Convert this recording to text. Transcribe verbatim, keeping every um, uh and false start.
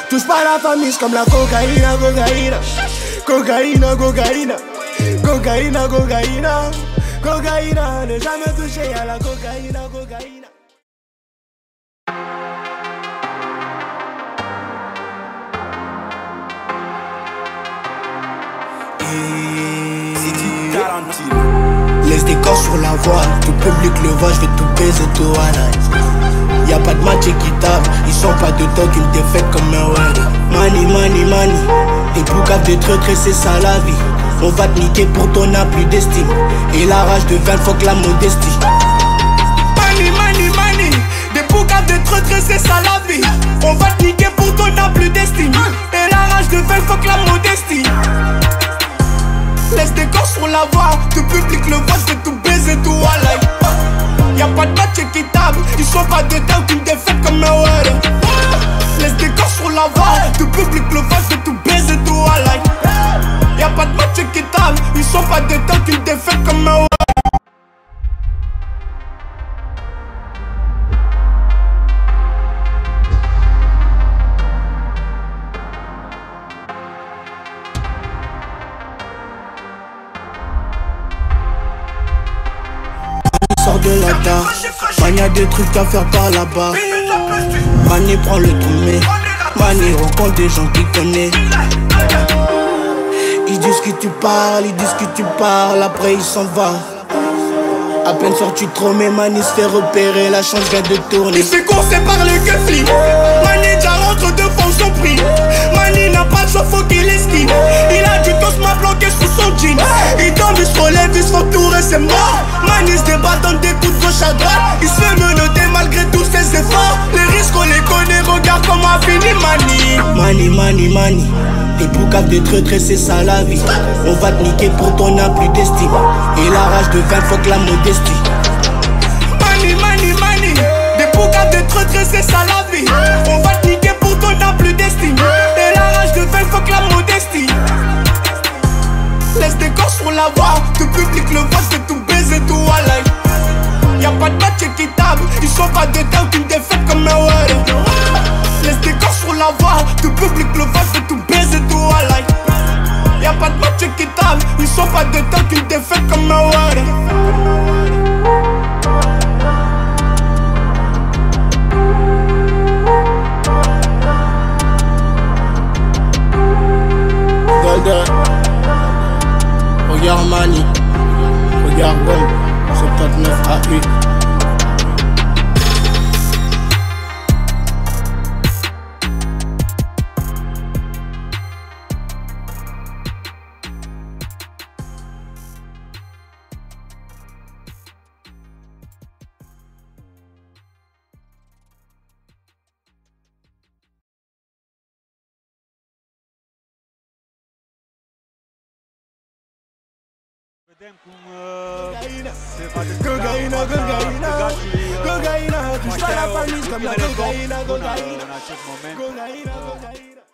Touche pas la famille, c'est comme la cocaïne, cocaïne. Cocaïne, cocaïne. Cocaïne, cocaïne. Cocaïne, ne jamais toucher à la cocaïne, cocaïne. Laisse des corps sur la voie, tout public le voit, je vais tout baiser, tout à Y'a pas de match équitable, ils sont pas de temps qu'une défaite comme un word. Money, money, money, des boucaves de traître, c'est ça la vie. On va te niquer pour ton n'a plus d'estime. Et la rage de vingt faut que la modestie. Money, money, money, des boucaves de traître, c'est ça la vie. On va te niquer pour ton n'a plus d'estime. Et la rage de vingt faut que la modestie. Laisse des corps sur la voie, tout public le voit, je vais tout baiser, tout à l'ail. Y'a pas de match équitable, ils sont pas de temps qu'une défaite comme un word. Laisse des corps sur la voie, tout public le voit, je vais tout baiser, tout à l'ail. Y'a pas de match équitable, ils sont pas de temps qu'une défaite comme un word. Sors de la tard, man y'a des trucs à faire par là-bas. Mani prend le tourné, Mani rencontre des gens qui connaissent. Ils disent que tu parles, ils disent que tu parles, après ils s'en vont. À peine sorti trop, mais Mani se fait repérer, la chance vient de tourner. Il se fait courser par le gueufli, Mani déjà rentre de fond son prix. Mani n'a pas de choix, faut qu'il esquive. Il a du dos m'a bloqué sous son jean. Il tombe, il se relève, il se fait entourer, c'est mort. Mani se débat dans des coups de gauche à droite. Il se fait menotter malgré tous ses efforts. Les risques on les connaît, regarde comment a fini Mani. Mani, Mani, Mani, les boucaves de traître, c'est ça la vie. On va te niquer pour ton n'a plus d'estime. Et la rage de vingt faut que la modestie. Mani, Mani, Mani, des boucaves de traître, c'est ça la vie. On va te niquer pour ton n'a plus d'estime. Et la rage de vingt faut que la modestie. Laisse des corps sur la voie, tout public le voit, c'est tout baiser, tout à l'ail. Y'a pas de match équitable, ils sont pas de temps qu'une défaite comme un word. Laisse des corps sur la voie, tout public le voit, c'est tout baiser, tout à l'ail. Y'a pas de match équitable, ils sont pas de temps qu'une défaite comme un word. Golden, regarde Mani, regarde Bon, soixante-neuf A U. Vedem cum uh, se va Cocaïna, cocaïna, cocaïna, touche pas la famille, comme la cocaïna, cocaïna, în acest moment. cocaïna, cocaïna.